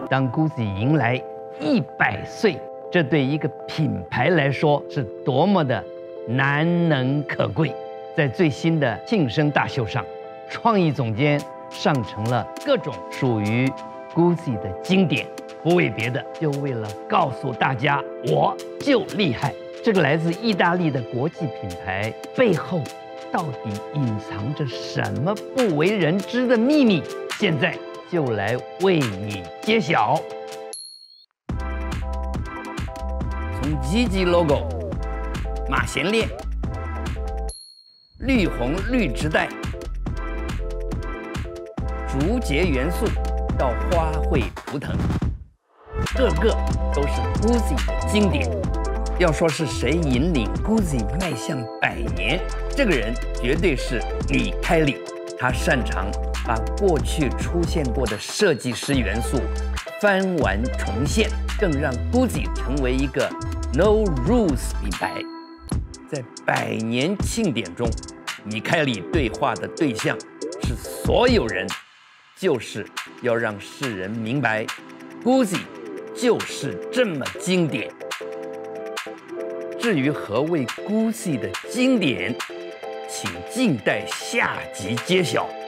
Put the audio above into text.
当 Gucci 迎来100岁，这对一个品牌来说是多么的难能可贵。在最新的庆生大秀上，创意总监上呈了各种属于 Gucci 的经典，不为别的，就为了告诉大家我就厉害。这个来自意大利的国际品牌背后到底隐藏着什么不为人知的秘密？现在就来为你揭晓。从积极 logo、马衔链、绿红绿植带、竹节元素到花卉图腾，个个都是 Gucci 的经典。要说是谁引领 Gucci 迈向100年，这个人绝对是李开里。他擅长把过去出现过的设计师元素翻玩重现，更让 Gucci 成为一个 No Rules 品牌。在100年庆典中，米开里对话的对象是所有人，就是要让世人明白 Gucci 就是这么经典。至于何谓 Gucci 的经典，请静待下集揭晓。